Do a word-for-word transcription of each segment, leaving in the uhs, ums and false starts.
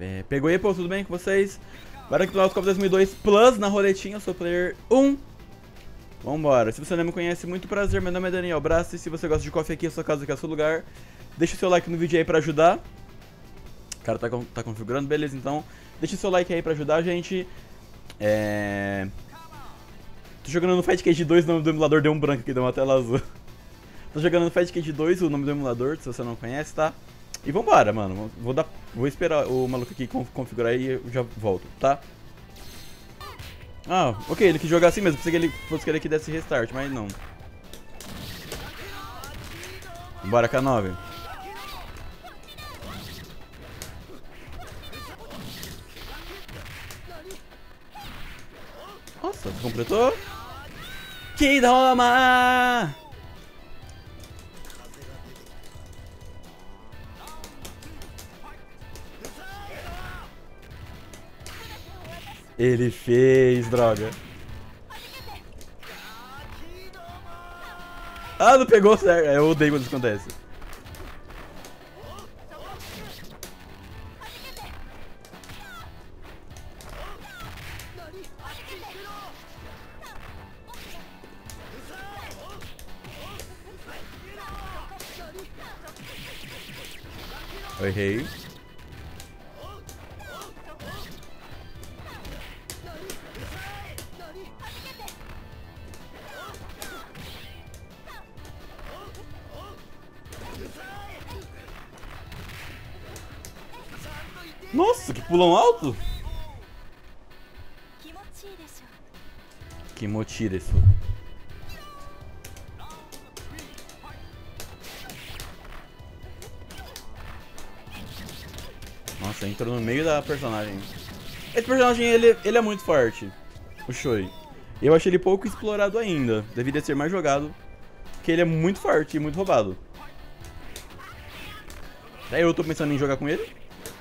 É, pegou aí, pô, tudo bem com vocês? Bora aqui do Copa dois mil e dois Plus na roletinha, eu sou o player um. Vambora, se você não me conhece, muito prazer, meu nome é Daniel Brassi. Se você gosta de coffee aqui, a sua casa aqui é o seu lugar. Deixa o seu like no vídeo aí pra ajudar. O cara tá, tá configurando, beleza, então deixa o seu like aí pra ajudar a gente. É... Tô jogando no Fight Cage dois, o nome do emulador deu um branco aqui, deu uma tela azul. Tô jogando no Fight Cage dois, o nome do emulador, se você não conhece, tá? E vambora, mano, vou, dar, vou esperar o maluco aqui configurar e eu já volto, tá? Ah, ok, ele quis jogar assim mesmo, pensei que ele fosse querer que desse restart, mas não. Bora, K nove. Nossa, completou? Kidoma! Ele fez, droga. Ah, não pegou certo. Eu odeio quando isso acontece. Eu errei. Nossa, que pulão alto! Kimochi desu. Nossa, entrou no meio da personagem. Esse personagem, ele, ele é muito forte. O Shoi. Eu achei ele pouco explorado ainda. Deveria ser mais jogado. Porque ele é muito forte e muito roubado. Até eu tô pensando em jogar com ele.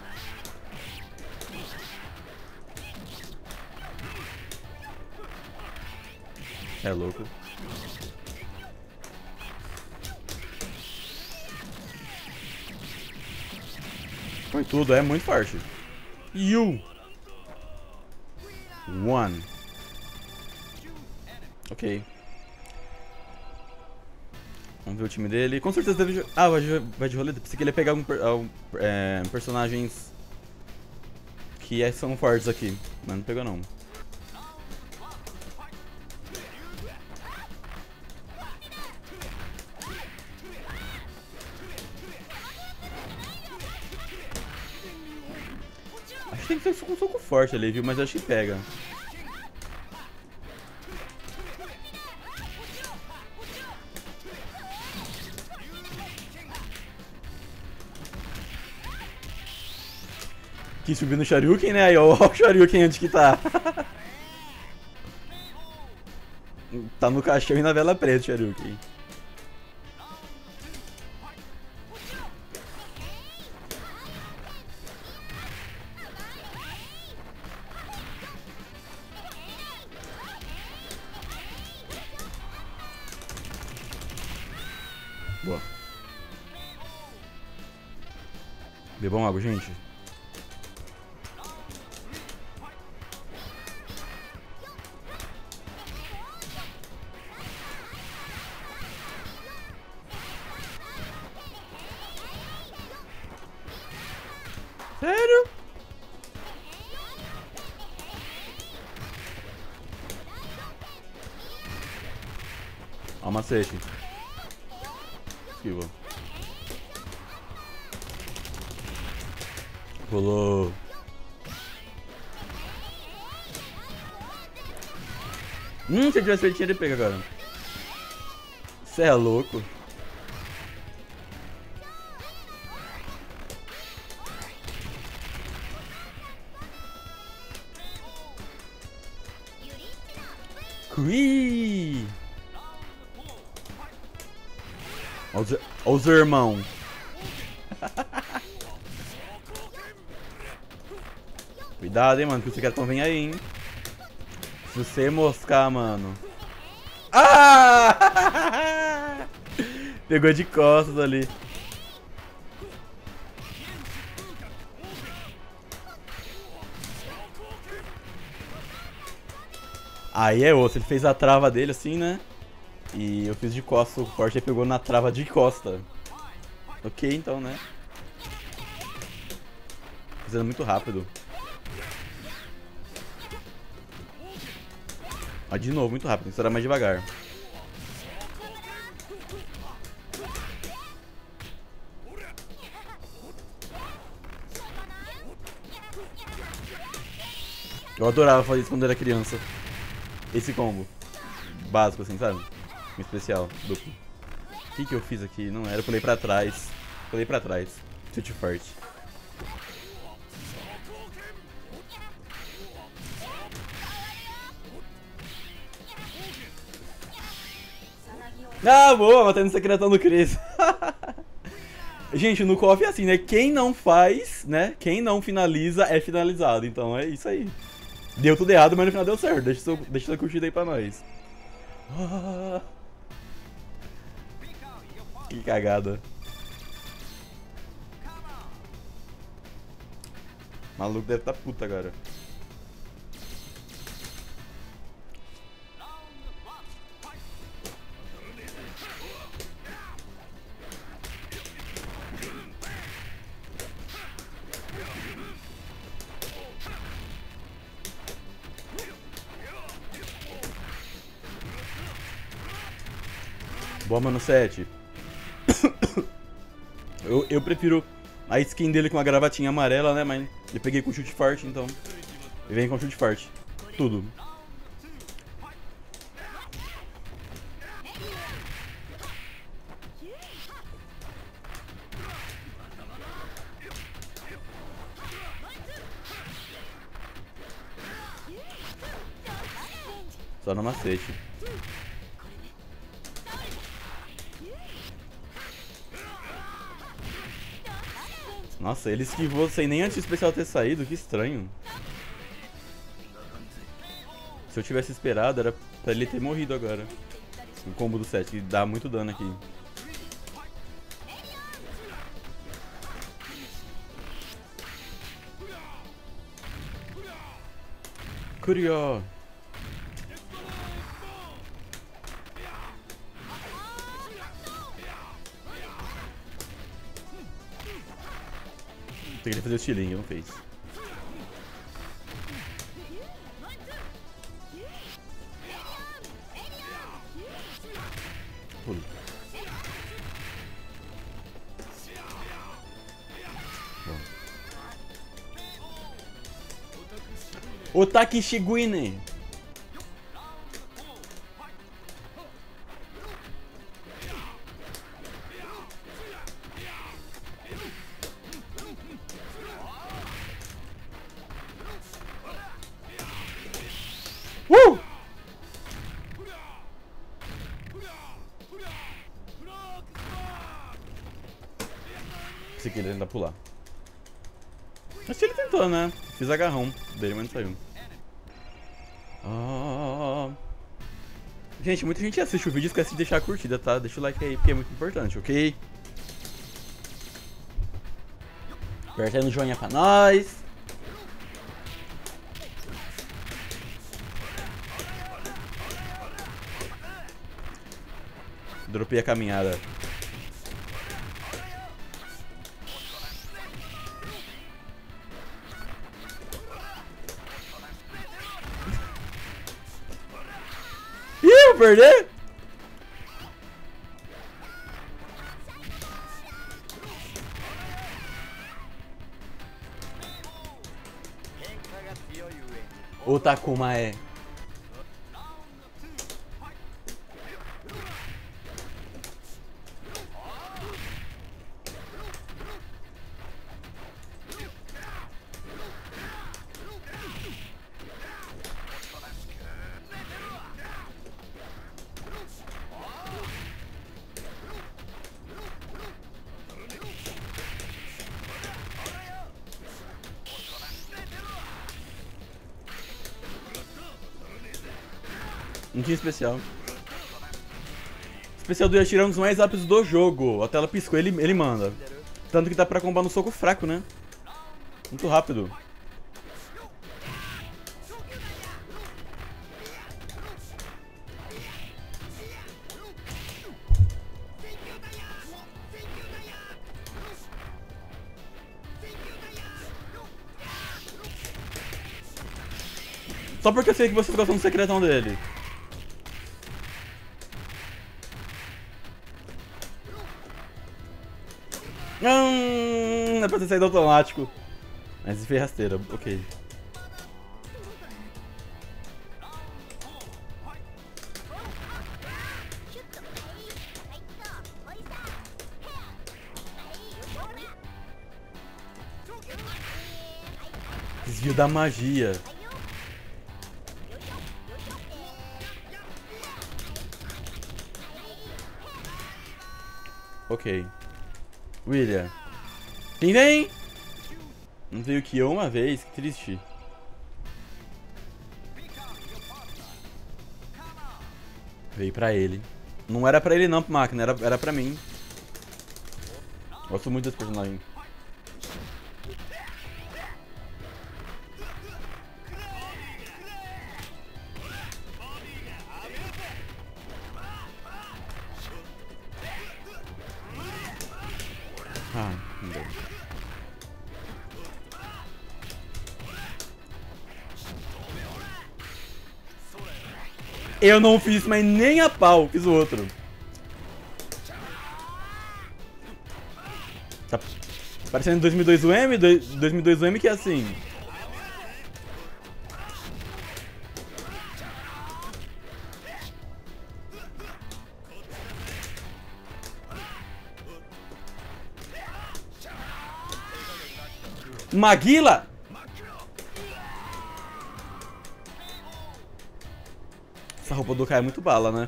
É louco. Foi tudo, é muito forte. You. One. Ok. Vamos ver o time dele. Com certeza deve... Ah, vai de, vai de roleta. Pensei que ele ia pegar um, um, é, personagens que é, são fortes aqui. Mas não pegou não. Acho que tem que ser um soco forte ali, viu? Mas acho que pega. Quis subir no Shoryuken, né? Aí, ó, o Shoryuken onde que tá. Tá no caixão e na vela preta, Shoryuken. Boa. Bebam água, gente. Sério? Ó o macete. Esquiva. Rolou. Hum, se eu tivesse feito, tinha de pegar agora. Cê é louco. Cui! Olha os irmãos. Cuidado, hein, mano, que os secretão vem aí, hein. Se você moscar, mano. Ah! Pegou de costas ali. Aí é outro, ele fez a trava dele assim, né? E eu fiz de costa, o forte aí pegou na trava de costa. Ok, então, né? Fazendo muito rápido. Ó, de novo, muito rápido, isso era mais devagar. Eu adorava fazer isso quando era criança. Esse combo. Básico, assim, sabe? Um especial, duplo. O que que eu fiz aqui? Não era, eu pulei pra trás. Pulei pra trás. Chute forte. Ah, boa, matando o secretão do Chris. Gente, no C O F é assim, né? Quem não faz, né? Quem não finaliza é finalizado. Então é isso aí. Deu tudo errado, mas no final deu certo. Deixa sua, deixa sua curtida aí pra nós. Ah, que cagada. O maluco deve tá puto agora. Boa, mano, sete. eu, eu prefiro a skin dele com a gravatinha amarela, né? Mas eu peguei com chute forte, então. Ele vem com chute forte. Tudo. Só no macete. Nossa, ele esquivou sem nem antes do especial ter saído, que estranho. Se eu tivesse esperado, era pra ele ter morrido agora. O combo do sete, que dá muito dano aqui. Curioso. Eu queria fazer o estilingue, não fez. Pula. Otaki Shiguine. Uh! Esse aqui ele ainda pular. Acho que ele tentou, né? Fiz agarrão dele, mas não saiu. Ah. Gente, muita gente assiste o vídeo e esquece de deixar a curtida, tá? Deixa o like aí, porque é muito importante, ok? Aperta aí no joinha pra nós. Dropei a caminhada. Ih, vou perder? O Takuma é. Não tinha especial. Especial do Yashiro é um dos mais rápidos do jogo. A tela piscou, ele, ele manda. Tanto que dá pra combar no soco fraco, né? Muito rápido. Só porque eu sei que vocês gostam do secretão dele. Hum, é pra ter saído automático. Mas foi rasteira, ok. Desvio da magia. Ok. William. Quem vem? Não veio que eu uma vez, que triste. Veio pra ele. Não era pra ele não, máquina, era, era pra mim. Gosto muito desse personagem. Ah, não deu. Eu não fiz, mas nem a pau, fiz o outro. Tá parecendo dois mil e dois U M, dois mil e dois U M que é assim. Maguila! Essa roupa do Kai é muito bala, né?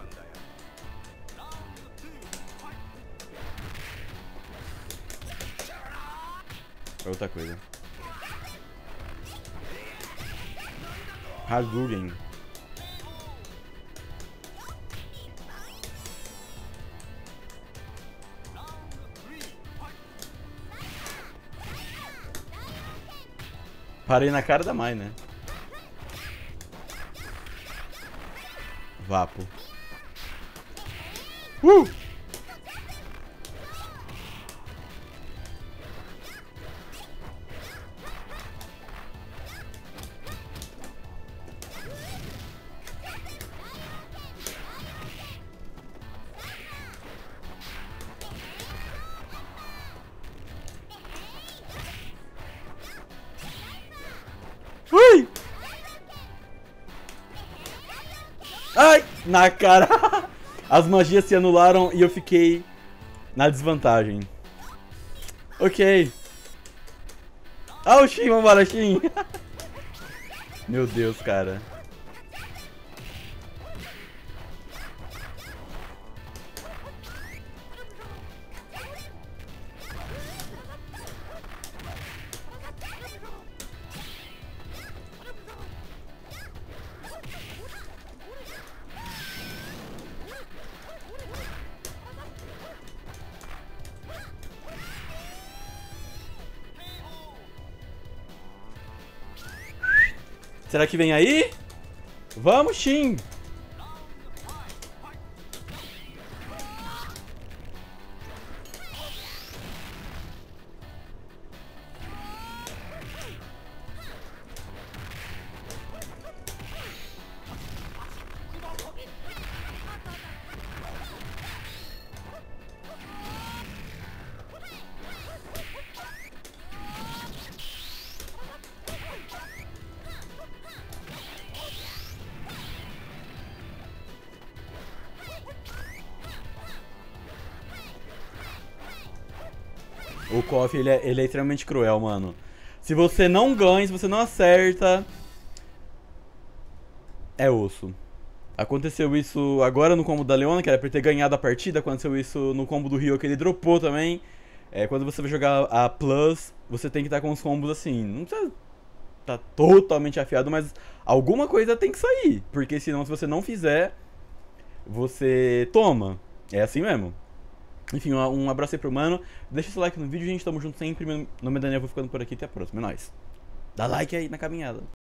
É outra coisa. Hadouken. Parei na cara da Mai, né? Vapo. Uh! Ui! Ai! Na cara! As magias se anularam e eu fiquei na desvantagem. Ok. Ah, o Shin, vambora, Shin! Meu Deus, cara. Será que vem aí? Vamos, Shin! O Koff, ele é, ele é extremamente cruel, mano. Se você não ganha, se você não acerta... É osso. Aconteceu isso agora no combo da Leona, que era pra ter ganhado a partida. Aconteceu isso no combo do Ryo, que ele dropou também. É, quando você vai jogar a Plus, você tem que estar com os combos assim. Não precisa tá totalmente afiado, mas alguma coisa tem que sair. Porque senão, se você não fizer, você toma. É assim mesmo. Enfim, um abraço aí pro mano. Deixa seu like no vídeo, gente. Tamo junto sempre. Meu nome é Daniel, vou ficando por aqui. Até a próxima. É nóis. Dá like aí na caminhada.